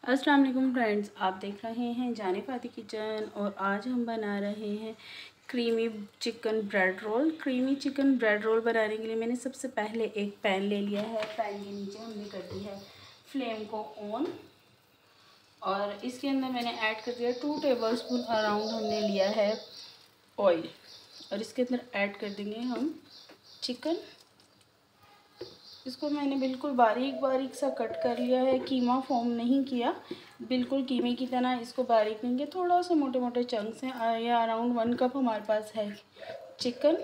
अस्सलाम वालेकुम फ्रेंड्स, आप देख रहे हैं जाने फाती किचन और आज हम बना रहे हैं creamy chicken bread roll. Creamy chicken bread roll बनाने के लिए मैंने सबसे पहले एक पैन ले लिया है। पैन के नीचे हमने कर दी है फ्लेम को ऑन और इसके अंदर मैंने ऐड कर दिया 2 टेबलस्पून अराउंड हमने लिया है ऑयल और इसके अंदर ऐड कर देंगे हम चिकन। इसको मैंने बिल्कुल बारीक बारीक सा कट कर लिया है, कीमा फॉर्म नहीं किया, बिल्कुल कीमे की तरह इसको बारीक लेंगे। थोड़ा सा मोटे मोटे चंक्स हैं, या अराउंड 1 कप हमारे पास है चिकन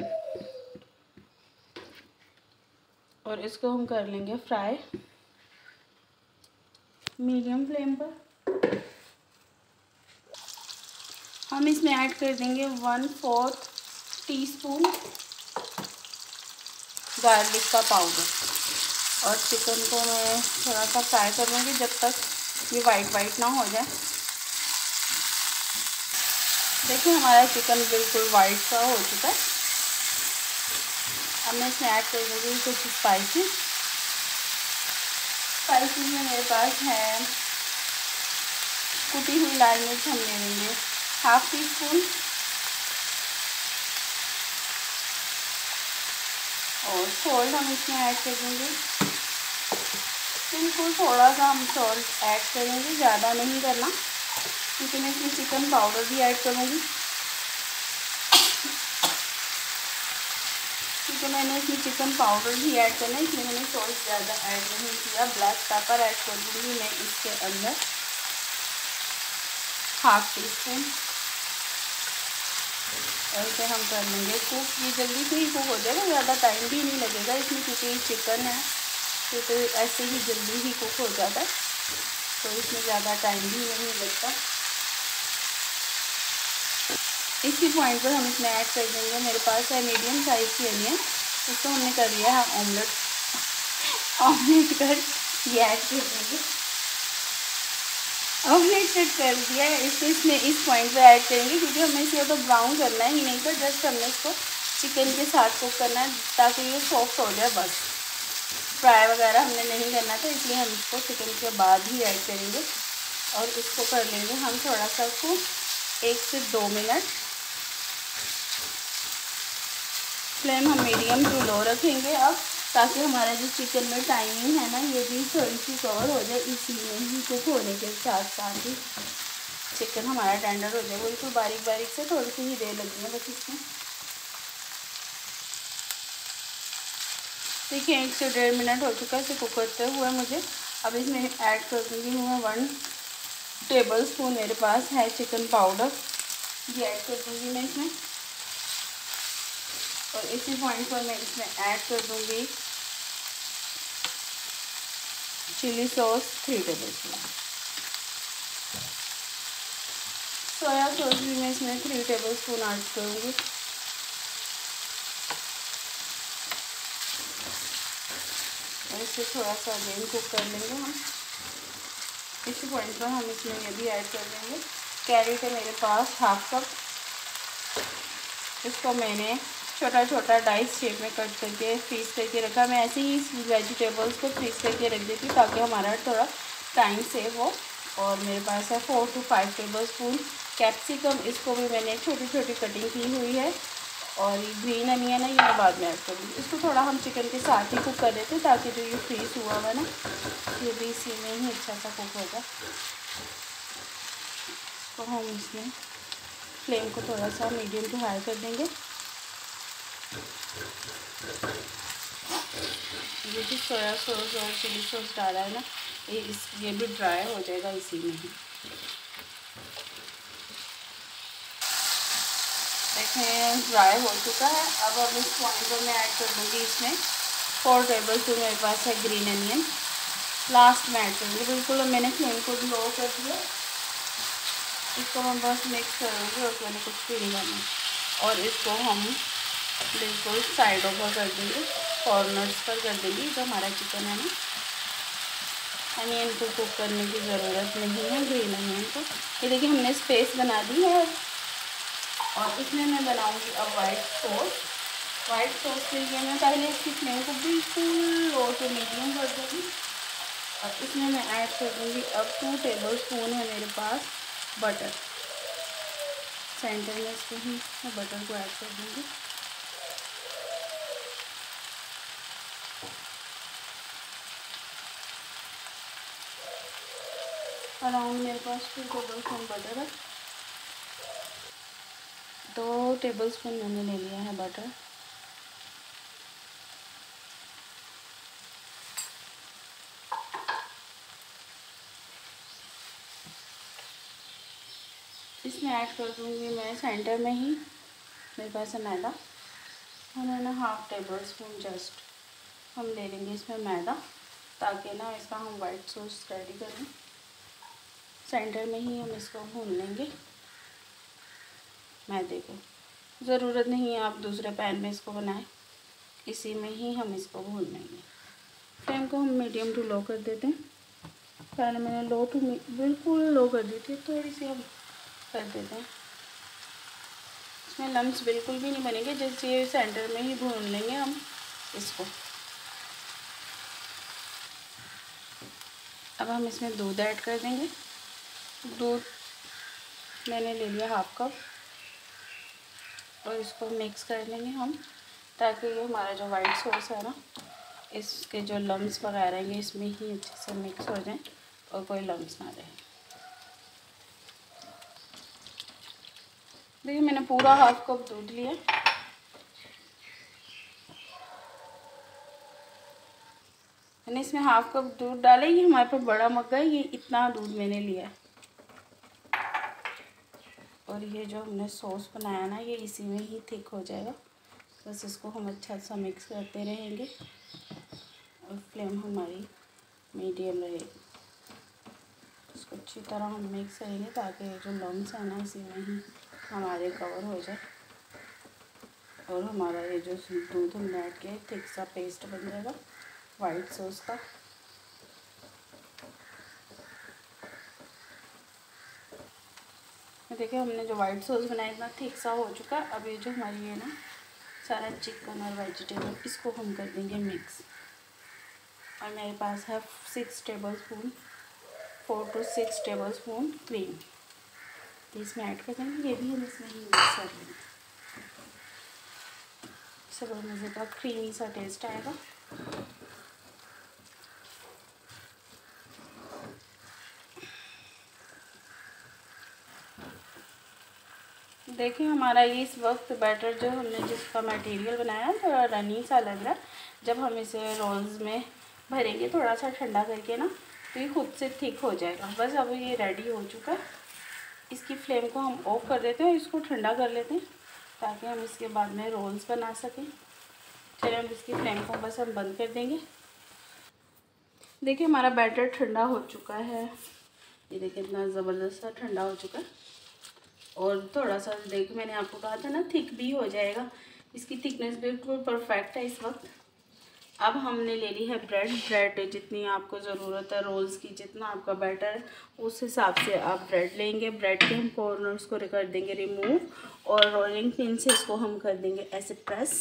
और इसको हम कर लेंगे फ्राई मीडियम फ्लेम पर। हम इसमें ऐड कर देंगे 1/4 टीस्पून गार्लिक का पाउडर और चिकन को मैं थोड़ा सा फ्राई कर लूँगी जब तक ये वाइट ना हो जाए। देखिए हमारा चिकन बिल्कुल वाइट सा हो चुका है। अब मैं इसमें ऐड कर दूँगी कुछ स्पाइसेस में मेरे पास है कुटी हुई लाल मिर्च, हम ले लेंगे 1/2 टीस्पून और सॉल्ट हम इसमें ऐड कर देंगे। बिल्कुल थोड़ा सा हम सॉल्ट ऐड करेंगे, ज़्यादा नहीं करना क्योंकि मैं इसमें चिकन पाउडर भी ऐड करूँगी। क्योंकि मैंने इसमें चिकन पाउडर भी ऐड करना है इसलिए मैंने सॉल्ट ज़्यादा ऐड नहीं किया। ब्लैक पेपर ऐड कर दूँगी मैं इसके अंदर 1/2 टीस्पून और इसे हम कर लेंगे कुक। ये जल्दी से ही कुक हो जाएगा, ज़्यादा टाइम भी नहीं लगेगा इसमें क्योंकि चिकन है तो ऐसे ही जल्दी ही कुक हो जाता है, तो इसमें ज़्यादा टाइम भी नहीं लगता। इसी पॉइंट पर हम इसमें ऐड कर देंगे, मेरे पास है मीडियम साइज़ की अनियन, इसको हमने कर लिया है ऑमलेट कर ये ऐड कर देंगे। ऑमलेट कट कर दिया है इसको इसमें इस पॉइंट पे ऐड करेंगे क्योंकि हमें इसे तो ब्राउन करना है ही नहीं, तो जस्ट हमने इसको चिकन के साथ कुक करना है ताकि ये सॉफ्ट हो जाए बस। फ्राई वगैरह हमने नहीं करना था इसलिए हम इसको चिकन के बाद ही ऐड करेंगे और इसको कर लेंगे हम थोड़ा सा कुक 1 से 2 मिनट। फ्लेम हम मीडियम टू लो रखेंगे अब, ताकि हमारा जो चिकन में टाइमिंग है ना ये भी थोड़ी सी कवर हो जाए। इसी में ही कुक होने के साथ साथ ही चिकन हमारा टेंडर हो जाए। बिल्कुल बारीक बारीक से थोड़ी सी ही देर लगनी है बस इसमें। देखिए 1 से 1.5 मिनट हो चुका है इसे कुक करते हुए मुझे। अब इसमें ऐड कर दूँगी मैं 1 टेबलस्पून मेरे पास है चिकन पाउडर, ये ऐड कर दूँगी मैं इसमें और इसी पॉइंट पर मैं इसमें ऐड कर दूँगी chilli sauce 3 tablespoon. Soya sauce भी मैं इसमें 3 टेबलस्पून ऐड करूँगी। इसे थोड़ा सा अगेन कुक कर लेंगे हम। इसी पॉइंट पर हम इसमें ये भी ऐड कर देंगे कैरेट है मेरे पास 1/2 कप, इसको मैंने छोटा छोटा डाइस शेप में कट करके फ्रीज़ करके रखा। मैं ऐसे ही इस वेजिटेबल्स को फ्रीज़ करके रख देती हूँ ताकि हमारा थोड़ा टाइम सेव हो। और मेरे पास है 4 से 5 टेबलस्पून कैप्सिकम, इसको भी मैंने छोटी छोटी कटिंग की हुई है और ये ग्रीन अनियन है ये मैं बाद में ऐड करूँगी। इसको थोड़ा हम चिकन के साथ ही कुक कर देते हैं ताकि जो ये फ्रीज़ हुआ हुआ है ना ये भी इसी में ही अच्छा सा कुक होगा। तो हम इसमें फ्लेम को थोड़ा सा मीडियम टू हाई कर देंगे। ये जो सोया सॉस और चिली सॉस डाला है ना ये भी ड्राई हो जाएगा इसी में ही। देखें ड्राई हो चुका है। अब इस पॉइंट पर मैं ऐड कर दूँगी इसमें 4 टेबलस्पून मेरे पास है ग्रीन अनियन, लास्ट में ऐड करूँगी। बिल्कुल मैंने फ्लेम को भी लो कर दिया, इसको मैं बस मिक्स करूँगी और मैंने कुछ भी नहीं करना। और इसको हम बिल्कुल साइडों पर कर देंगे, कॉर्नर्स पर कर देंगे। जो हमारा चिकन है ना अनियन को कुक करने की ज़रूरत नहीं है ग्रीन अनियन को। ये देखिए हमने स्पेस बना दी है और इसमें मैं बनाऊंगी अब वाइट सॉस। वाइट सॉस के लिए मैं पहले इसकी फ्लेम को बिल्कुल लो टू मीडियम कर दूँगी अब इसमें मैं ऐड कर दूँगी अब 2 टेबलस्पून है मेरे पास बटर। सेंटर में इसको ही मैं बटर को ऐड कर दूँगी। अराउंड मेरे पास 2 टेबलस्पून बटर है। 2 टेबलस्पून मैंने ले लिया है बटर। इसमें ऐड कर दूँगी मैं सेंटर में ही मेरे पास है मैदा, और है ना 1/2 टेबलस्पून जस्ट हम ले लेंगे इसमें मैदा, ताकि ना इसका हम वाइट सॉस रेडी करें। सेंटर में ही हम इसको भून लेंगे मैदे को। ज़रूरत नहीं है आप दूसरे पैन में इसको बनाएं, इसी में ही हम इसको भून लेंगे। फ्लेम को हम मीडियम टू लो कर देते हैं। पहले मैंने लो टू बिल्कुल लो कर दी थी, थोड़ी सी हम कर देते हैं। इसमें लम्स बिल्कुल भी नहीं बनेंगे, जैसे सेंटर में ही भून लेंगे हम इसको। अब हम इसमें दूध ऐड कर देंगे। दूध मैंने ले लिया 1/2 कप, और इसको मिक्स कर लेंगे हम, ताकि ये हमारा जो वाइट सॉस है ना, इसके जो लम्स वगैरह हैं इसमें ही अच्छे से मिक्स हो जाएं और कोई लम्स ना रहे। देखिए मैंने पूरा 1/2 कप दूध लिया। मैंने इसमें 1/2 कप दूध डाला। ये हमारे पास बड़ा मग्गा है, ये इतना दूध मैंने लिया है। और ये जो हमने सॉस बनाया ना, ये इसी में ही थिक हो जाएगा। बस इसको हम अच्छा सा मिक्स करते रहेंगे, और फ्लेम हमारी मीडियम रहेगी। इसको अच्छी तरह हम मिक्स करेंगे, ताकि जो लम्स है ना इसी में ही हमारे कवर हो जाए, और हमारा ये जो दूध हमने ऐड किया थिक सा पेस्ट बन जाएगा वाइट सॉस का। देखिए हमने जो वाइट सॉस बनाया इतना थिक सा हो चुका है। अब ये जो हमारी है ना सारा चिकन और वेजिटेबल, इसको हम कर देंगे मिक्स। और मेरे पास है 4 to 6 टेबलस्पून क्रीम, तो इसमें ऐड कर देंगे। ये भी हम इसमें ही मिक्स कर लेंगे, इससे बहुत मज़े का क्रीमी सा टेस्ट आएगा। देखिए हमारा ये इस वक्त बैटर जो हमने जिसका मटेरियल बनाया है थोड़ा रनी सा लग रहा है। जब हम इसे रोल्स में भरेंगे थोड़ा सा ठंडा करके ना, तो ये खुद से थिक हो जाएगा। बस अब ये रेडी हो चुका है। इसकी फ्लेम को हम ऑफ कर देते हैं, इसको ठंडा कर लेते हैं, ताकि हम इसके बाद में रोल्स बना सकें। चलिए हम इसकी फ्लेम को बस हम बंद कर देंगे। देखिए हमारा बैटर ठंडा हो चुका है। ये देखिए इतना ज़बरदस्त सा ठंडा हो चुका है, और थोड़ा सा देखिए मैंने आपको कहा था ना थिक भी हो जाएगा। इसकी थिकनेस बिल्कुल परफेक्ट है इस वक्त। अब हमने ले ली है ब्रेड जितनी आपको ज़रूरत है रोल्स की, जितना आपका बैटर है उस हिसाब से आप ब्रेड लेंगे। ब्रेड के हम कॉर्नर्स को कर देंगे रिमूव, और रोलिंग पिन से इसको हम कर देंगे ऐसे प्रेस।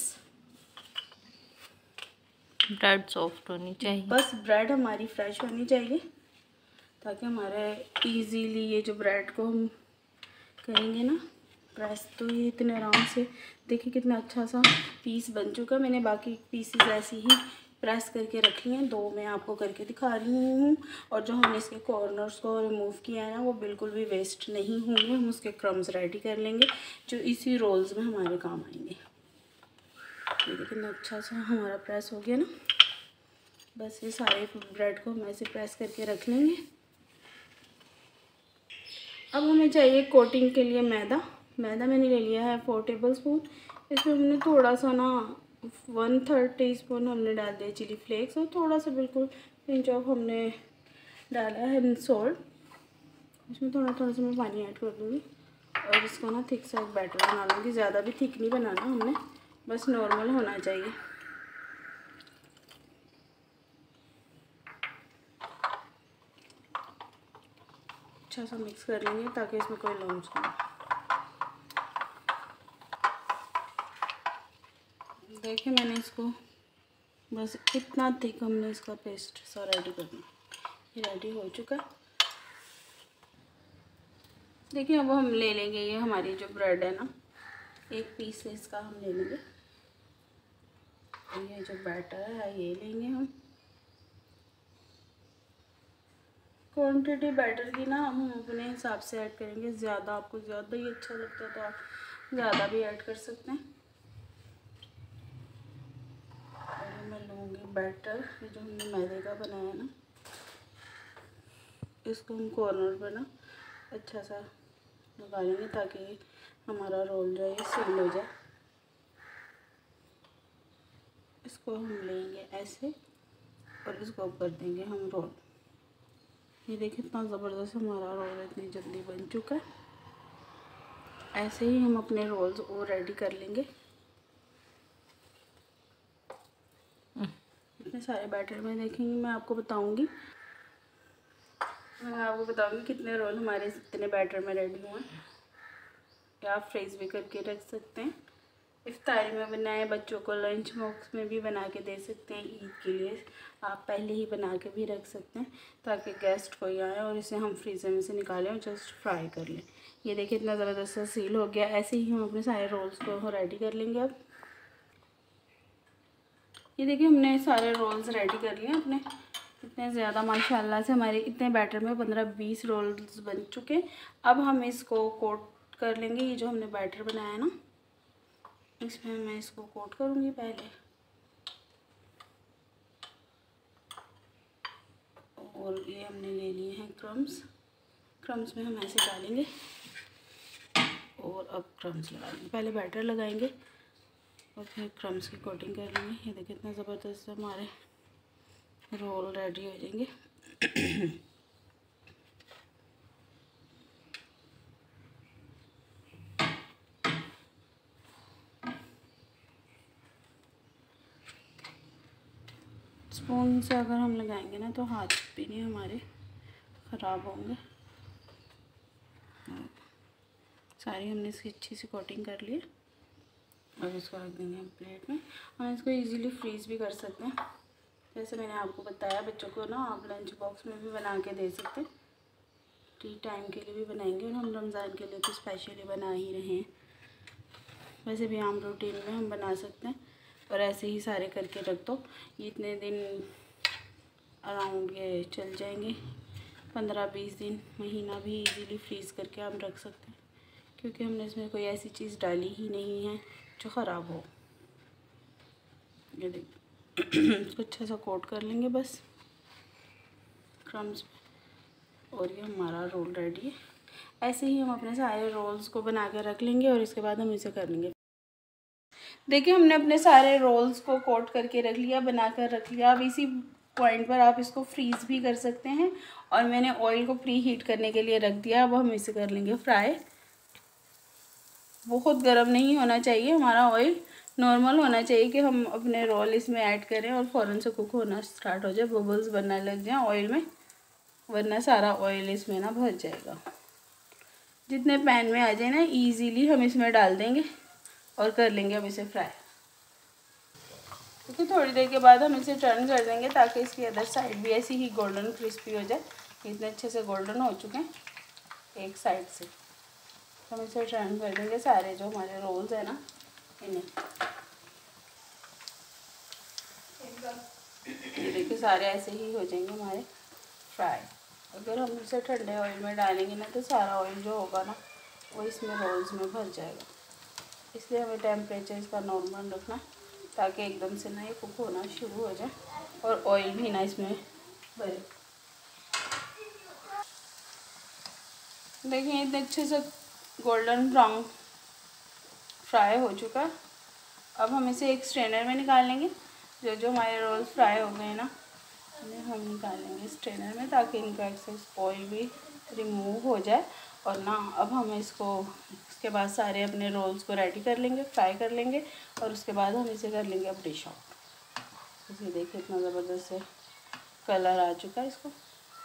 ब्रेड सॉफ्ट होनी चाहिए, बस ब्रेड हमारी फ्रेश होनी चाहिए, ताकि हमारे इजीली ये जो ब्रेड को हम करेंगे ना प्रेस, तो ये इतने आराम से देखिए कितना अच्छा सा पीस बन चुका। मैंने बाकी पीसेस ऐसे ही प्रेस करके रख लिए हैं। 2 मैं आपको करके दिखा रही हूँ, और जो हमने इसके कॉर्नर्स को रिमूव किया है ना, वो बिल्कुल भी वेस्ट नहीं होंगे। हम उसके क्रम्स रेडी कर लेंगे जो इसी रोल्स में हमारे काम आएंगे। ये देखिए कितना अच्छा सा हमारा प्रेस हो गया ना। बस ये सारे ब्रेड को हम ऐसे प्रेस करके रख लेंगे। अब हमें चाहिए कोटिंग के लिए मैदा मैंने ले लिया है 4 टेबलस्पून। इसमें हमने थोड़ा सा ना 1/3 टीस्पून हमने डाल दिया चिली फ्लेक्स, और थोड़ा सा बिल्कुल पिंच ऑफ हमने डाला है सॉल्ट। इसमें थोड़ा थोड़ा सा मैं पानी ऐड कर दूँगी, और इसको ना थिक सा एक बैटर बना लूँगी। ज़्यादा भी थिक नहीं बनाना हमने, बस नॉर्मल होना चाहिए। अच्छा सा मिक्स कर लेंगे ताकि इसमें कोई लम्स ना हो। देखिए मैंने इसको बस इतना थिक हमने इसका पेस्ट सा रेडी करना। ये रेडी हो चुका है। देखिए अब हम ले लेंगे ये हमारी जो ब्रेड है ना, एक पीस इसका हम ले लेंगे। और ये जो बैटर है ये लेंगे हम। क्वांटिटी बैटर की ना हम अपने हिसाब से ऐड करेंगे। ज़्यादा आपको ज़्यादा ही अच्छा लगता है तो आप ज़्यादा भी ऐड कर सकते हैं। और मैं लूँगी बैटर, ये जो हमने मैदे का बनाया ना, इसको हम कॉर्नर पर ना अच्छा सा लगाएंगे ताकि हमारा रोल जो है सील हो जाए। इसको हम लेंगे ऐसे और इसको कर देंगे हम रोल। ये देखिए इतना ज़बरदस्त हमारा रोल इतनी जल्दी बन चुका है। ऐसे ही हम अपने रोल्स और रेडी कर लेंगे। इतने सारे बैटर में देखेंगे, मैं आपको बताऊंगी कितने रोल हमारे इतने बैटर में रेडी हुए हैं। या आप फ्रीज भी करके रख सकते हैं। इफ्तारी में बनाए, बच्चों को लंच बॉक्स में भी बना के दे सकते हैं। ईद के लिए आप पहले ही बना के भी रख सकते हैं ताकि गेस्ट कोई आए और इसे हम फ्रीज़र में से निकालें और जस्ट फ्राई कर लें। ये देखिए इतना ज़बरदस्त सा सील हो गया। ऐसे ही हम अपने सारे रोल्स को रेडी कर लेंगे। अब ये देखिए हमने सारे रोल्स रेडी कर लिए अपने। इतने ज़्यादा माशाल्लाह से हमारे इतने बैटर में 15-20 रोल्स बन चुके। अब हम इसको कोट कर लेंगे। ये जो हमने बैटर बनाया ना, इसमें मैं इसको कोट करूँगी पहले। और ये हमने ले लिए हैं क्रम्स में हम ऐसे डालेंगे और अब क्रम्स लगाएंगे। पहले बैटर लगाएंगे और फिर क्रम्स की कोटिंग कर लेंगे। ये देखिए इतना ज़बरदस्त हमारे रोल रेडी हो जाएंगे। स्पून से अगर हम लगाएंगे ना तो हाथ भी नहीं हमारे ख़राब होंगे। सारी हमने इसकी अच्छी सी कोटिंग कर ली और इसको रख देंगे हम प्लेट में। हम इसको इजीली फ्रीज़ भी कर सकते हैं। जैसे मैंने आपको बताया, बच्चों को ना आप लंच बॉक्स में भी बना के दे सकते हैं। टी टाइम के लिए भी बनाएंगे और हम रमज़ान के लिए तो स्पेशली बना ही रहे हैं। वैसे भी आम रूटीन में हम बना सकते हैं और ऐसे ही सारे करके रख दो। ये इतने दिन अराउंड ये चल जाएंगे, 15-20 दिन, महीना भी इजीली फ्रीज़ करके हम रख सकते हैं क्योंकि हमने इसमें कोई ऐसी चीज़ डाली ही नहीं है जो ख़राब हो। ये देखिए इसको अच्छा सा कोट कर लेंगे बस क्रम्स में और ये हमारा रोल रेडी है। ऐसे ही हम अपने सारे रोल्स को बना कर रख लेंगे और इसके बाद हम इसे कर लेंगे। देखिए हमने अपने सारे रोल्स को कोट करके रख लिया, बना कर रख लिया। अब इसी पॉइंट पर आप इसको फ्रीज़ भी कर सकते हैं और मैंने ऑयल को प्री हीट करने के लिए रख दिया। अब हम इसे कर लेंगे फ्राई। बहुत गर्म नहीं होना चाहिए हमारा ऑयल, नॉर्मल होना चाहिए कि हम अपने रोल इसमें ऐड करें और फ़ौरन से कुक होना स्टार्ट हो जाए, बबल्स बनने लग जाए ऑयल में, वरना सारा ऑयल इसमें ना भर जाएगा। जितने पैन में आ जाए ना इजीली हम इसमें डाल देंगे और कर लेंगे अब इसे फ्राई। क्योंकि थोड़ी देर के बाद हम इसे टर्न कर देंगे ताकि इसकी अदर साइड भी ऐसी ही गोल्डन क्रिस्पी हो जाए। इतने अच्छे से गोल्डन हो चुके हैं एक साइड से, हम इसे टर्न कर देंगे सारे जो हमारे रोल्स हैं ना इन्हें। ये देखिए सारे ऐसे ही हो जाएंगे हमारे फ्राई। अगर हम इसे ठंडे ऑयल में डालेंगे ना तो सारा ऑयल जो होगा ना वो इसमें रोल्स में भर जाएगा। इसलिए हमें टेम्परेचर इसका नॉर्मल रखना ताकि एकदम से ना ये कुक होना शुरू हो जाए और ऑयल भी ना इसमें भरे। देखिए इतने अच्छे से गोल्डन ब्राउन फ्राई हो चुका। अब हम इसे एक स्ट्रेनर में निकाल लेंगे। जो हमारे रोल्स फ्राई हो गए ना इन्हें हम निकाल लेंगे स्ट्रेनर में ताकि इनका एक्सेस ऑयल भी रिमूव हो जाए। और ना अब हम इसके बाद सारे अपने रोल्स को रेडी कर लेंगे, फ्राई कर लेंगे और उसके बाद हम इसे कर लेंगे अब डिश आउट। इसे देखिए इतना ज़बरदस्त से कलर आ चुका है इसको।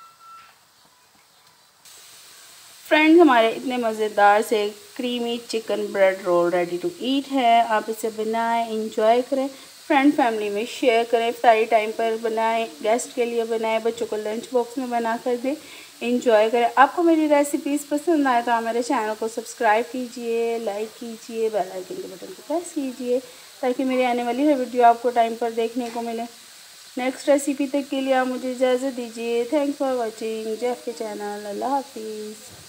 फ्रेंड्स हमारे इतने मज़ेदार से creamy chicken bread roll ready to eat है। आप इसे बनाएं, इंजॉय करें। फ्रेंड फैमिली में शेयर करें। इफ्तारी टाइम पर बनाएं, गेस्ट के लिए बनाएं, बच्चों को लंच बॉक्स में बना कर दें, इंजॉय करें। आपको मेरी रेसिपीज़ पसंद आए तो आप मेरे चैनल को सब्सक्राइब कीजिए, लाइक कीजिए, बेल आइकन के बटन को प्रेस कीजिए ताकि मेरी आने वाली हर वीडियो आपको टाइम पर देखने को मिले। नेक्स्ट रेसिपी तक के लिए आप मुझे इजाज़त दीजिए। थैंक्स फॉर वॉचिंग जेफ के चैनल। अल्लाह हाफिज़।